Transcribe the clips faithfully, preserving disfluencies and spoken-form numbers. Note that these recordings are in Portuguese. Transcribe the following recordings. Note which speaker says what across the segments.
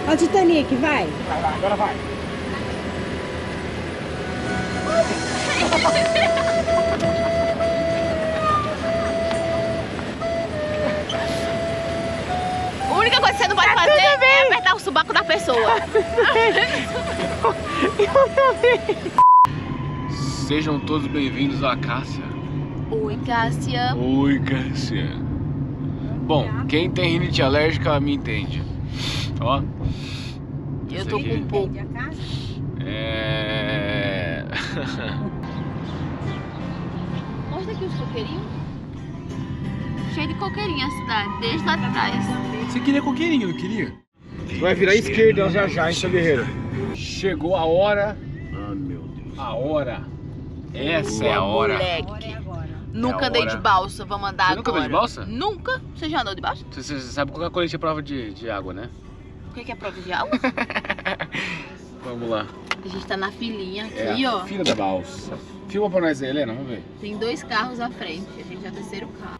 Speaker 1: Ó o Titanic, vai.
Speaker 2: Vai lá, agora vai.
Speaker 3: A única coisa que você não pode fazer é apertar o subaco da pessoa.
Speaker 4: Sejam todos bem-vindos à Cássia.
Speaker 3: Oi, Cássia.
Speaker 4: Oi, Cássia. Bom, quem tem rinite alérgica me entende. Ó.
Speaker 3: Eu tô com um pouco.
Speaker 4: É...
Speaker 3: Mostra aqui os coqueirinhos. Cheio de coqueirinho a cidade, desde lá atrás.
Speaker 4: Você queria coqueirinho, não queria?
Speaker 2: Vai virar à esquerda já já, hein, seu guerreiro?
Speaker 4: Chegou a hora.
Speaker 2: Ah, meu Deus.
Speaker 4: A hora. Essa é a hora.
Speaker 3: Moleque. Nunca
Speaker 4: É a
Speaker 3: andei
Speaker 4: hora.
Speaker 3: de balsa, vamos andar
Speaker 4: Você
Speaker 3: agora.
Speaker 4: nunca andou de balsa?
Speaker 3: Nunca. Você já andou de balsa?
Speaker 4: Você, você sabe qual é a colete prova de, de água, né?
Speaker 3: O que é prova de água?
Speaker 4: Vamos lá.
Speaker 3: A gente tá na filinha
Speaker 4: É
Speaker 3: aqui,
Speaker 4: a
Speaker 3: ó.
Speaker 4: fila da balsa. Filma pra nós aí, Helena, vamos ver.
Speaker 3: Tem dois carros à frente. A gente é o terceiro carro.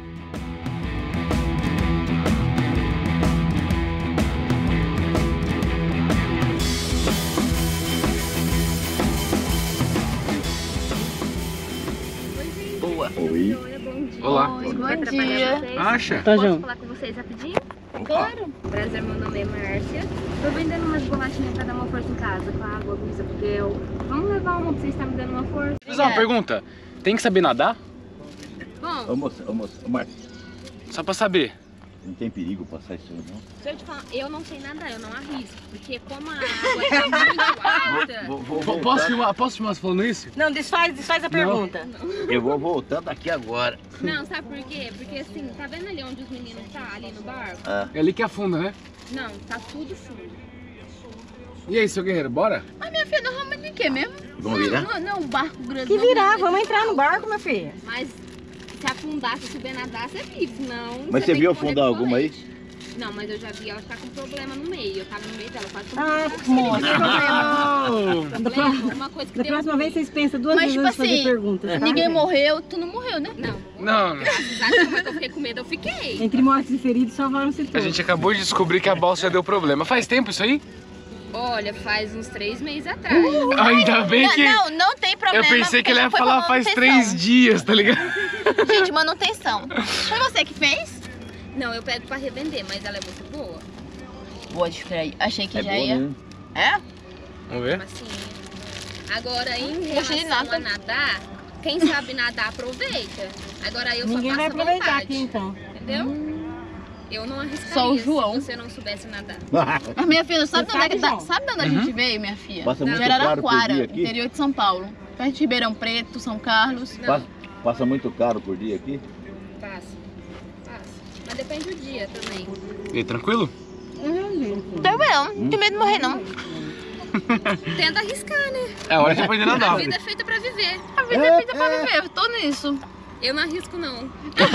Speaker 3: Boa.
Speaker 2: Oi.
Speaker 4: Olá.
Speaker 3: Oi, bom dia.
Speaker 4: Acha?
Speaker 1: Tá,
Speaker 5: Posso
Speaker 1: João?
Speaker 5: falar com vocês rapidinho?
Speaker 3: Claro.
Speaker 5: Prazer, meu nome é Márcia. Tô vendendo umas bolachinhas pra dar uma força em casa com a água, Luísa, porque eu... Vamos levar uma pra vocês estarem me dando uma força?
Speaker 4: Vou fazer uma pergunta. Tem que saber nadar?
Speaker 5: Bom,
Speaker 6: Ô moça, ô moça, ô Marcos,
Speaker 4: Só pra saber.
Speaker 6: não tem perigo passar isso aí, não?
Speaker 5: se eu te falar, eu não sei nadar, eu não arrisco, porque como a água é muito alta...
Speaker 6: Vou, vou
Speaker 4: P-
Speaker 6: voltando,
Speaker 4: Posso filmar, posso filmar você falando isso?
Speaker 1: Não, desfaz, desfaz a pergunta.
Speaker 6: eu vou voltando aqui agora.
Speaker 5: Não, sabe por quê? Porque assim, tá vendo ali onde os meninos tá, ali no barco?
Speaker 6: Ah,
Speaker 4: É ali que afunda, né?
Speaker 5: Não, tá tudo fundo.
Speaker 4: E aí, seu guerreiro, bora?
Speaker 3: Mas minha filha, nós vamos de quê mesmo?
Speaker 6: vamos virar?
Speaker 3: Não, não, o barco grande.
Speaker 1: Que
Speaker 3: não,
Speaker 1: virar,
Speaker 3: mas-
Speaker 1: vamos entrar no barco, meu filho.
Speaker 5: Mas se afundar, se souber nadar, você vive, senão...
Speaker 6: Mas você
Speaker 5: tem
Speaker 6: viu
Speaker 5: que correr
Speaker 6: afundar
Speaker 5: com
Speaker 6: alguma aí?
Speaker 5: colete. Não, mas eu já vi ela ficar com problema no meio. Eu tava no meio dela, quase
Speaker 1: Ah,
Speaker 5: com
Speaker 1: moça.
Speaker 4: Não!
Speaker 5: problema. Uma coisa que
Speaker 1: Da
Speaker 5: deu
Speaker 1: próxima vez
Speaker 5: ruim.
Speaker 1: vocês pensam duas
Speaker 3: Mas,
Speaker 1: vezes
Speaker 3: tipo
Speaker 1: antes de fazer
Speaker 3: assim,
Speaker 1: perguntas, tá?
Speaker 3: Ninguém morreu, tu não morreu, né?
Speaker 5: Não.
Speaker 4: Não,
Speaker 5: Sabe como é que eu fiquei com medo? Eu fiquei.
Speaker 1: Entre mortos e feridos salvaram-se
Speaker 4: a
Speaker 1: todos.
Speaker 4: gente acabou de descobrir que a balsa já deu problema. Faz tempo isso aí?
Speaker 5: Olha, faz uns três meses atrás.
Speaker 4: Ainda bem que...
Speaker 3: Não, não, não tem
Speaker 4: Eu
Speaker 3: problema.
Speaker 4: pensei que ele ia
Speaker 3: foi
Speaker 4: falar faz
Speaker 3: manutenção.
Speaker 4: três dias, tá ligado?
Speaker 3: Gente, manutenção. Foi você que fez?
Speaker 5: Não, eu pego pra revender, mas ela é muito boa.
Speaker 3: Boa, diferente. Achei que
Speaker 6: É
Speaker 3: já
Speaker 6: boa,
Speaker 3: ia.
Speaker 6: né?
Speaker 3: É?
Speaker 4: Vamos ver?
Speaker 5: Assim. Agora, em
Speaker 3: Gostei de
Speaker 5: relação
Speaker 3: nada.
Speaker 5: a nadar, quem sabe nadar aproveita. Agora eu
Speaker 1: Ninguém
Speaker 5: só
Speaker 1: vai
Speaker 5: passo
Speaker 1: aproveitar
Speaker 5: vontade.
Speaker 1: aqui então.
Speaker 5: Entendeu? Eu não arriscaria
Speaker 3: Só o João.
Speaker 5: se você não soubesse nadar.
Speaker 3: Mas minha filha, sabe de
Speaker 1: Você
Speaker 3: onde, é que
Speaker 1: sabe,
Speaker 3: tá,
Speaker 1: João?
Speaker 3: sabe de onde a gente veio, minha filha?
Speaker 6: Passa
Speaker 3: De
Speaker 6: muito caro por
Speaker 3: Araraquara,
Speaker 6: dia aqui?
Speaker 3: interior de São Paulo. Perto de Ribeirão Preto, São Carlos.
Speaker 5: Não,
Speaker 6: Passa, passa muito caro por dia aqui?
Speaker 5: passa. Passa. Mas depende do dia também.
Speaker 4: E aí, tranquilo?
Speaker 3: Tô bem, não tem medo de morrer, não.
Speaker 5: Tenta arriscar, né?
Speaker 4: É hora de aprender a
Speaker 5: A
Speaker 4: nadar.
Speaker 5: vida é feita pra viver.
Speaker 3: A vida é feita pra viver, eu tô nisso.
Speaker 5: Eu não arrisco, não.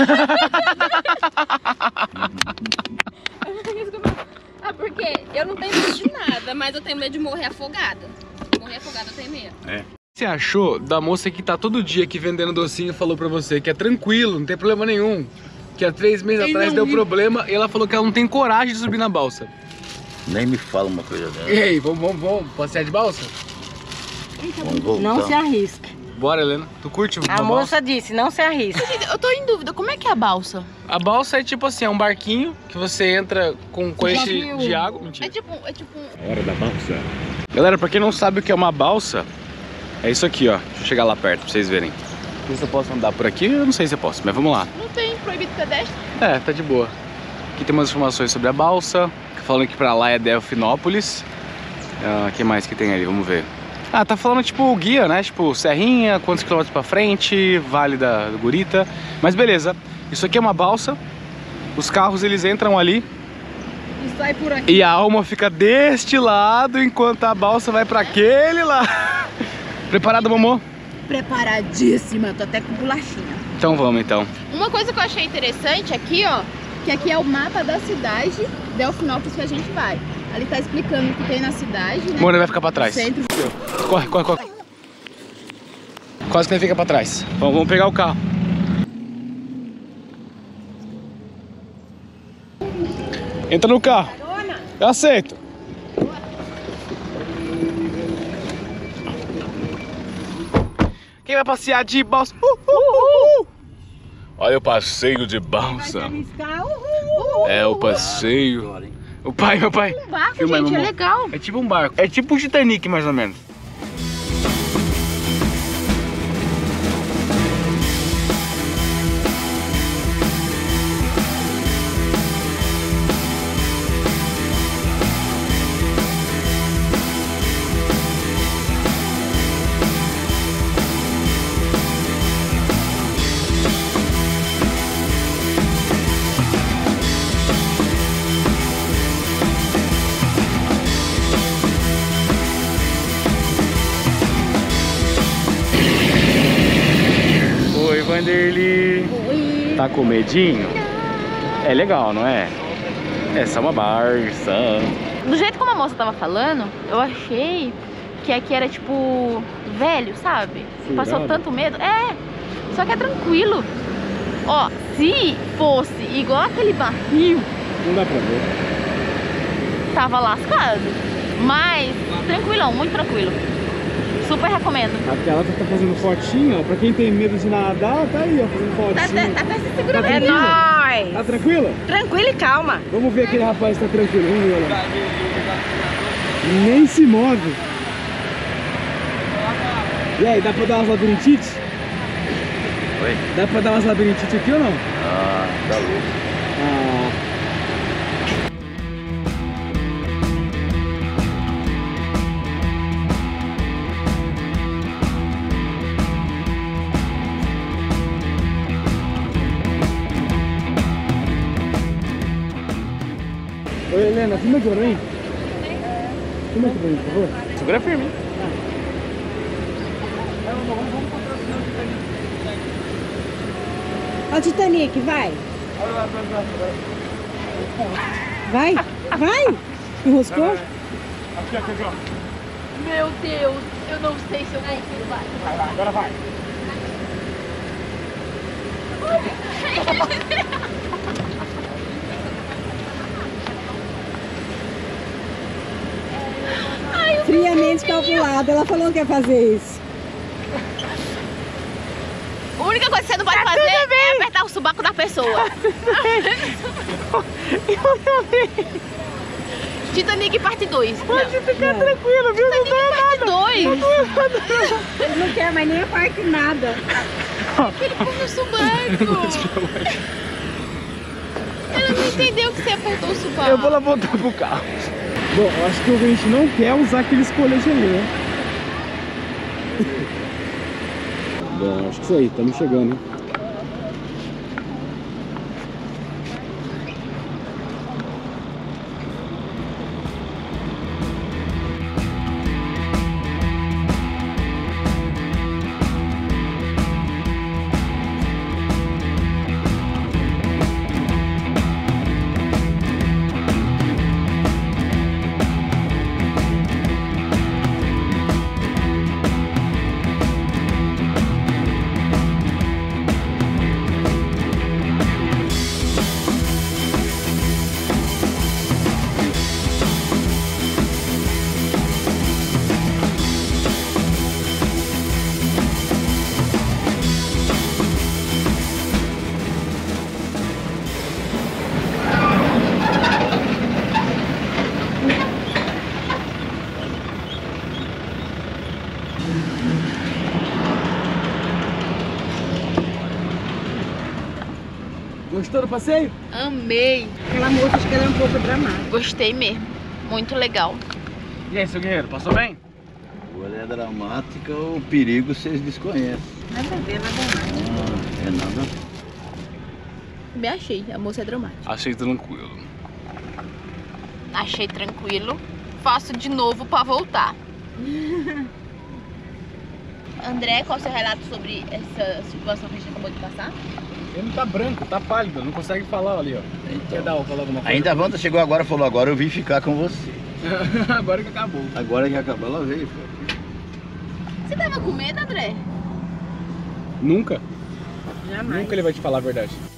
Speaker 5: Eu não arrisco, não. Ah, porque eu não tenho medo de nada, mas eu tenho medo de morrer afogada. Morrer afogada eu tenho medo.
Speaker 4: O que você achou da moça que tá todo dia aqui vendendo docinho e falou pra você que é tranquilo, não tem problema nenhum? Que há três meses
Speaker 3: Ele
Speaker 4: atrás
Speaker 3: não
Speaker 4: deu
Speaker 3: me-
Speaker 4: problema e ela falou que ela não tem coragem de subir na balsa.
Speaker 6: Nem me fala uma coisa dessa.
Speaker 4: E aí, vamos, vamos, vamos passear de balsa?
Speaker 6: Vamos voltar.
Speaker 1: Não se arrisque.
Speaker 4: Bora, Helena. Tu curte uma
Speaker 1: A
Speaker 4: balsa?
Speaker 1: moça disse, não se arrisque.
Speaker 3: Eu tô em dúvida, como é que é a balsa?
Speaker 4: A balsa é tipo assim, é um barquinho que você entra com coice
Speaker 1: viu?
Speaker 4: de água. Mentira.
Speaker 3: É tipo, é tipo...
Speaker 6: Hora da balsa.
Speaker 4: Galera, pra quem não sabe o que é uma balsa, é isso aqui, ó. Deixa eu chegar lá perto pra vocês verem. Não sei se eu posso andar por aqui, eu não sei se eu posso, mas vamos lá.
Speaker 3: Não tem proibido pedestre.
Speaker 4: É, tá de boa. Aqui tem umas informações sobre a balsa, falando que pra lá é Delfinópolis. O uh, que mais que tem ali? Vamos ver. Ah, tá falando tipo guia, né? Tipo serrinha, quantos quilômetros pra frente, Vale da do Gurita. Mas beleza, isso aqui é uma balsa. Os carros eles entram ali
Speaker 1: E sai por aqui.
Speaker 4: e a alma fica deste lado enquanto a balsa vai pra aquele lá. Preparada, Momô?
Speaker 3: Preparadíssima, tô até com bolachinha.
Speaker 4: Então vamos então.
Speaker 3: Uma coisa que eu achei interessante aqui, ó, que aqui é o mapa da cidade, Delfinópolis, que a gente vai. Ali tá explicando o que tem na cidade, né?
Speaker 4: Mona vai ficar pra trás.
Speaker 3: Centro.
Speaker 4: Corre, corre, corre. Quase que ele fica pra trás. Vamos, vamos pegar o carro. Entra no carro. Eu aceito. Quem vai passear de balsa? Uh, uh, uh. Olha o passeio de balsa.
Speaker 1: Arriscar, uhul.
Speaker 4: É o passeio. O pai, meu pai.
Speaker 3: Um barco,
Speaker 4: Filma aí,
Speaker 3: gente, é
Speaker 4: mamãe.
Speaker 3: legal.
Speaker 4: É tipo um barco. É tipo o Titanic, mais ou menos. Oi, Vanderly.
Speaker 3: Oi.
Speaker 4: Tá com medinho? É legal, não é? É só uma Barça.
Speaker 3: Do jeito como a moça tava falando, eu achei que aqui era tipo velho, sabe?
Speaker 4: Furado.
Speaker 3: Passou tanto medo. É, só que é tranquilo. Ó, se fosse igual aquele barril,
Speaker 4: Não dá pra ver.
Speaker 3: tava lascado. Mas tranquilão, muito tranquilo. Super recomendo.
Speaker 2: Aquela tá fazendo fotinho, ó. Pra quem tem medo de nadar, tá aí, ó, fazendo
Speaker 3: Tá
Speaker 2: fotinho.
Speaker 3: até, até se segurando
Speaker 1: É
Speaker 3: aqui.
Speaker 1: nóis.
Speaker 2: Tá tranquila?
Speaker 1: Tranquilo e calma.
Speaker 2: Vamos ver aquele rapaz que tá tranquilo, vamos ver lá. Nem se move. E aí, dá pra dar umas labirintite?
Speaker 4: Oi?
Speaker 2: Dá pra dar umas labirintite aqui ou não?
Speaker 6: Ah, tá louco.
Speaker 2: Ah. Oi, Helena, filma aqui pra mim. Filma aqui pra mim, por favor.
Speaker 4: Segura firme. hein?
Speaker 1: Ó o Titanic, vai. Vai, vai. Enroscou?
Speaker 2: Aqui, aqui, aqui, ó.
Speaker 3: Meu Deus, eu não sei se eu consigo. Vai.
Speaker 2: Vai lá, agora vai.
Speaker 1: Friamente calculado. Ela falou que ia fazer isso.
Speaker 3: A única coisa que você não pode fazer é apertar o subaco da pessoa. Titanic parte dois.
Speaker 1: Pode ficar tranquilo, viu? Não dá
Speaker 3: Parte dois.
Speaker 1: Ele não quer mais nem a parte nada.
Speaker 3: Ele come o subaco. Ela não entendeu que você apertou o subaco.
Speaker 4: Eu vou lá voltar pro carro.
Speaker 2: Bom, eu acho que o gente não quer usar aqueles coletes ali, né? Bom, acho que isso aí, estamos chegando, hein? Gostou do passeio?
Speaker 3: Amei.
Speaker 1: Aquela moça, acho que ela é um pouco dramática.
Speaker 3: Gostei mesmo. Muito legal.
Speaker 4: E aí, seu guerreiro, passou bem?
Speaker 6: Ou ela é dramática ou o perigo vocês desconhecem.
Speaker 1: Nada a ver, nada mais.
Speaker 6: Ah, é nada.
Speaker 3: Me achei. A moça é dramática.
Speaker 4: Achei tranquilo.
Speaker 3: Achei tranquilo. Faço de novo pra voltar. André, qual é o seu relato sobre essa situação que a gente acabou de passar?
Speaker 2: Ele não tá branco, tá pálido, não consegue falar ali, ó. Quer dar, falar alguma coisa?
Speaker 6: Ainda a Wanda chegou agora e falou, agora eu vim ficar com você.
Speaker 2: Agora que acabou.
Speaker 6: Agora que acabou, ela veio. Pô.
Speaker 3: Você tava com medo, André?
Speaker 2: Nunca?
Speaker 1: Jamais.
Speaker 2: Nunca ele vai te falar a verdade.